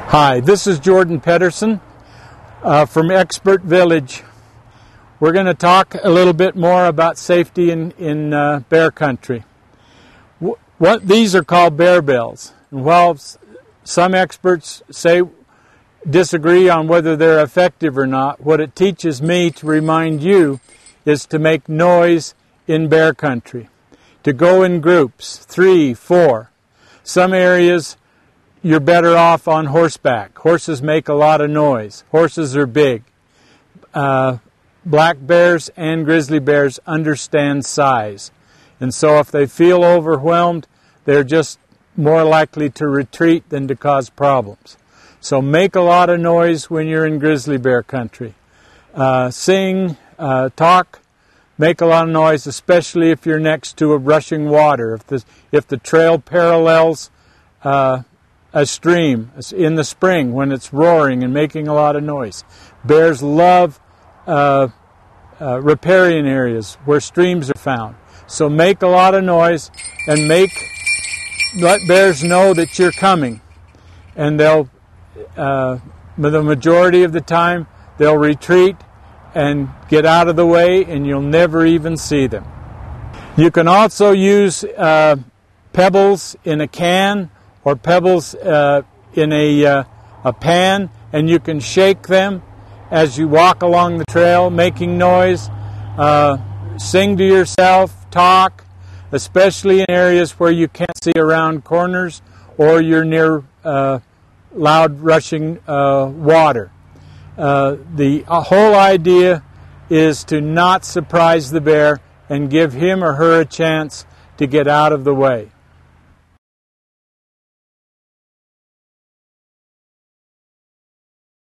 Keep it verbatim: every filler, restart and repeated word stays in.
Hi, this is Jordan Pederson uh, from Expert Village. We're going to talk a little bit more about safety in, in uh, bear country. W what these are called bear bells. And while some experts say disagree on whether they're effective or not, what it teaches me to remind you is to make noise in bear country, to go in groups, three, four. Some areas you're better off on horseback. Horses make a lot of noise. Horses are big. Uh, black bears and grizzly bears understand size. And so if they feel overwhelmed, they're just more likely to retreat than to cause problems. So make a lot of noise when you're in grizzly bear country. Uh, sing, uh, talk, make a lot of noise, especially if you're next to a rushing water. If the, if the trail parallels uh, a stream in the spring when it's roaring and making a lot of noise. Bears love uh, uh, riparian areas where streams are found. So make a lot of noise and make let bears know that you're coming. And they'll, uh, the majority of the time, they'll retreat and get out of the way, and you'll never even see them. You can also use uh, pebbles in a can or pebbles uh, in a, uh, a pan, and you can shake them as you walk along the trail, making noise. Uh, sing to yourself, talk, especially in areas where you can't see around corners or you're near uh, loud rushing uh, water. Uh, the whole idea is to not surprise the bear and give him or her a chance to get out of the way.